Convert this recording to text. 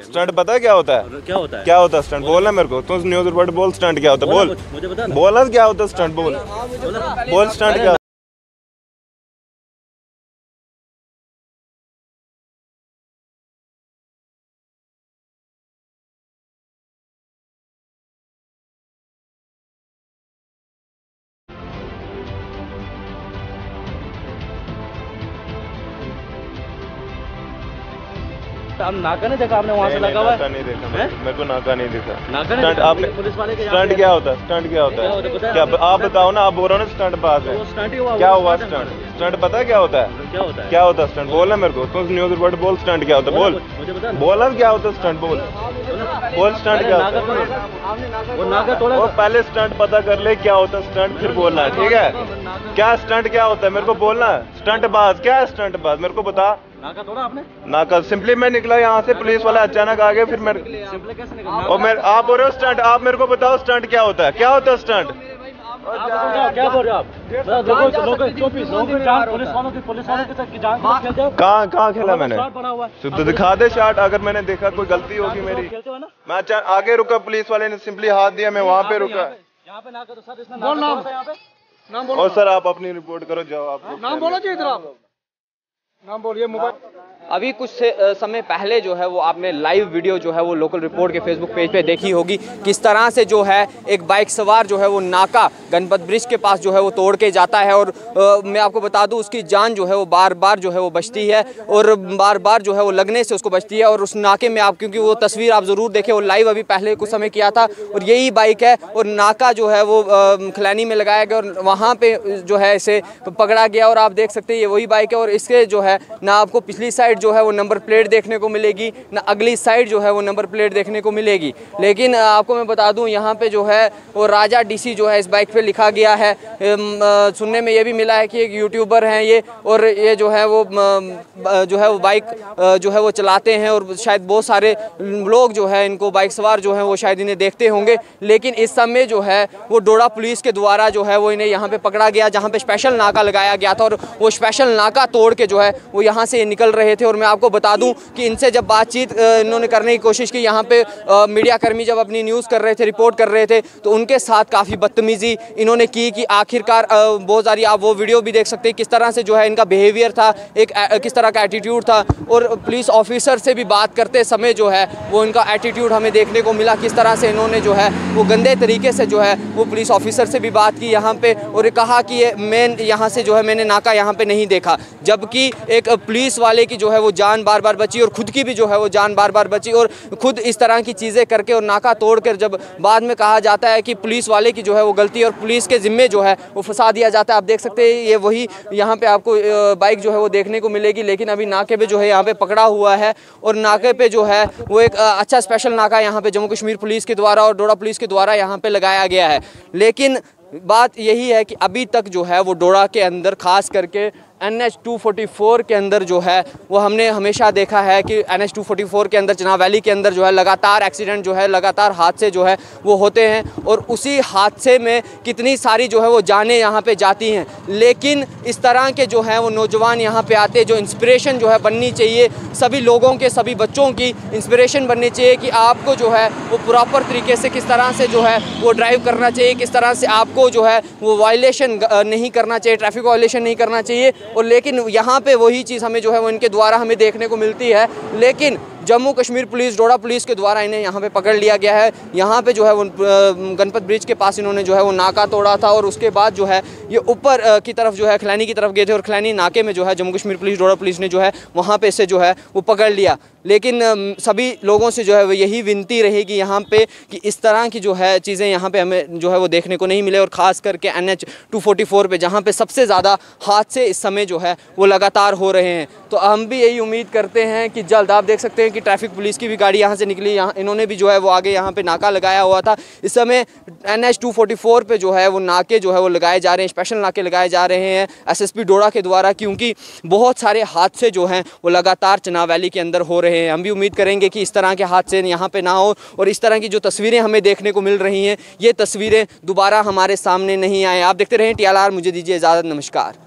Stunt पता है क्या होता है? क्या होता है? क्या होता है स्टंट? बोलना मेरे को, तुम न्यूज़ रिपोर्टर बोल स्टंट क्या होता है, बोल मुझे बता ना। बोलना क्या होता है स्टंट, बोल स्टंट क्या। आप नाका नहीं देखा आपने? वहाँ से लगा हुआ है। नाका नहीं देखा मेरे को, नाका नहीं दिखा। नाका नहीं स्टंट देखा? आपने पुलिस वाले के स्टंट क्या होता है? स्टंट क्या होता है? क्या आप बताओ ना, आप बोल रहे हो ना स्टंट पास है, स्टंट ही हुआ। क्या हुआ स्टंट? स्टंट पता है क्या होता है? क्या होता है? क्या होता है स्टंट? बोलना मेरे को, तुम न्यूज़ रिपोर्टर बोल स्टंट क्या होता है, बोल मुझे बता ना। बोलना क्या होता है स्टंट, बोल स्टंट क्या होता है। वो नाका तोड़ा। वो पहले स्टंट पता कर ले क्या होता है स्टंट, फिर बोलना है, ठीक है? क्या स्टंट क्या होता है मेरे को बोलना है। स्टंट बाज क्या है? स्टंट बाज मेरे को बता। नाका तोड़ा आपने? नाका सिंपली मैं निकला यहाँ से, पुलिस वाले अचानक आ गए, फिर मैं सिंपल कैसे निकला? और मैं आप बोल रहे हो स्टंट, आप मेरे को बताओ स्टंट क्या होता है? क्या होता है स्टंट? क्या बोल रहे हो आप? पुलिस वालों के साथ की जान खेलते हो? कहाँ खेला मैंने? बना हुआ है। तो दिखा दे शार्ट, अगर मैंने देखा कोई गलती होगी मेरी। खेलते हो ना? मैं आगे रुका, पुलिस वाले ने सिंपली हाथ दिया, मैं वहाँ पे रुका। यहाँ पे नाका तो सर इसने नाम यहाँ पे नाम बोलो। और सर आप अपनी रिपोर्ट करो, जाओ आप नाम बोलो जी, इधर आप नाम बोलिए। मोबाइल अभी कुछ समय पहले जो है वो आपने लाइव वीडियो जो है वो लोकल रिपोर्ट के फेसबुक पेज पे देखी होगी, किस तरह से जो है एक बाइक सवार जो है वो नाका गणपत ब्रिज के पास जो है वो तोड़ के जाता है। और मैं आपको बता दूं उसकी जान जो है वो बार बार जो है वो बचती है और बार बार जो है वो लगने से उसको बचती है। और उस नाके में आप, क्योंकि वो तस्वीर आप ज़रूर देखें, वो लाइव अभी पहले कुछ समय किया था और यही बाइक है और नाका जो है वो खिलानी में लगाया गया और वहाँ पर जो है इसे पकड़ा गया। और आप देख सकते हैं ये वही बाइक है और इसके जो है ना आपको पिछली साइड जो है वो नंबर प्लेट देखने को मिलेगी, ना अगली साइड जो है वो नंबर प्लेट देखने को मिलेगी। लेकिन आपको मैं बता दूं यहाँ पे जो है वो राजा डीसी जो है इस बाइक पे लिखा गया है। सुनने में ये भी मिला है कि एक यूट्यूबर हैं ये और ये जो है वो बाइक जो है वो चलाते हैं और शायद बहुत सारे लोग जो है इनको बाइक सवार जो है वो शायद इन्हें देखते होंगे। लेकिन इस समय जो है वो डोडा पुलिस के द्वारा जो है वो इन्हें यहाँ पे पकड़ा गया, जहाँ पे स्पेशल नाका लगाया गया था और वो स्पेशल नाका तोड़ के जो है वो यहाँ से निकल रहे थे। और मैं आपको बता दूं कि इनसे जब बातचीत इन्होंने करने की कोशिश की, यहाँ पे मीडिया कर्मी जब अपनी न्यूज़ कर रहे थे, रिपोर्ट कर रहे थे, तो उनके साथ काफ़ी बदतमीज़ी इन्होंने की कि आखिरकार बहुत सारी आप वो वीडियो भी देख सकते हैं किस तरह से जो है इनका बिहेवियर था, एक किस तरह का एटीट्यूड था। और पुलिस ऑफिसर से भी बात करते समय जो है वो इनका एटीट्यूड हमें देखने को मिला, किस तरह से इन्होंने जो है वो गंदे तरीके से जो है वो पुलिस ऑफिसर से भी बात की यहाँ पे और कहा कि ये यहाँ से जो है मैंने नाका यहाँ पे नहीं देखा, जबकि एक पुलिस वाले की जो है वो जान बार बार बची और खुद की भी जो है वो जान बार बार बची। और खुद इस तरह की चीज़ें करके और नाका तोड़कर जब बाद में कहा जाता है कि पुलिस वाले की जो है वो गलती और पुलिस के ज़िम्मे जो है वो फंसा दिया जाता है। आप देख सकते हैं ये वही यहाँ पे आपको बाइक जो है वो देखने को मिलेगी, लेकिन अभी नाके पे जो है यहाँ पे पकड़ा हुआ है और नाके पे जो है वो एक अच्छा स्पेशल नाका यहाँ पे जम्मू कश्मीर पुलिस के द्वारा और डोडा पुलिस के द्वारा यहाँ पे लगाया गया है। लेकिन बात यही है कि अभी तक जो है वो डोडा के अंदर खास करके NH 244 के अंदर जो है वो हमने हमेशा देखा है कि NH 244 के अंदर चनाब वैली के अंदर जो है लगातार एक्सीडेंट जो है, लगातार हादसे जो है वो होते हैं और उसी हादसे में कितनी सारी जो है वो जानें यहाँ पे जाती हैं। लेकिन इस तरह के जो है वो नौजवान यहाँ पे आते हैं, जो इंस्पिरेशन जो है बननी चाहिए सभी लोगों के, सभी बच्चों की इंस्पिरेशन बननी चाहिए कि आपको जो है वो प्रॉपर तरीके से किस तरह से जो है वो ड्राइव करना चाहिए, किस तरह से आपको जो है वो वायलेशन नहीं करना चाहिए, ट्रैफिक वायलेशन नहीं करना चाहिए। और लेकिन यहाँ पे वही चीज़ हमें जो है वो इनके द्वारा हमें देखने को मिलती है। लेकिन जम्मू कश्मीर पुलिस, डोडा पुलिस के द्वारा इन्हें यहाँ पे पकड़ लिया गया है। यहाँ पे जो है वो गणपत ब्रिज के पास इन्होंने जो है वो नाका तोड़ा था और उसके बाद जो है ये ऊपर की तरफ जो है खिलानी की तरफ गए थे और खिलानी नाके में जो है जम्मू कश्मीर पुलिस, डोडा पुलिस ने जो है वहाँ पे इसे जो है वो पकड़ लिया। लेकिन सभी लोगों से जो है वो यही विनती रहेगी यहाँ पे कि इस तरह की जो है चीज़ें यहाँ पे हमें जो है वो देखने को नहीं मिले और ख़ास करके NH 244 पे जहाँ पे सबसे ज़्यादा हादसे इस समय जो है वो लगातार हो रहे हैं। तो हम भी यही उम्मीद करते हैं कि जल्द, आप देख सकते हैं कि ट्रैफिक पुलिस की भी गाड़ी यहाँ से निकली, यहाँ इन्होंने भी जो है वो आगे यहाँ पे नाका लगाया हुआ था। इस समय NH 244 पे जो है वो नाके जो है वो लगाए जा रहे हैं, स्पेशल नाके लगाए जा रहे हैं SSP डोडा के द्वारा, क्योंकि बहुत सारे हादसे जो हैं वो लगातार चनाब वैली के अंदर हो रहे हैं। हम भी उम्मीद करेंगे कि इस तरह के हादसे यहाँ पे ना हो और इस तरह की जो तस्वीरें हमें देखने को मिल रही हैं ये तस्वीरें दोबारा हमारे सामने नहीं आए। आप देखते रहें TLR, मुझे दीजिए इजाज़त, नमस्कार।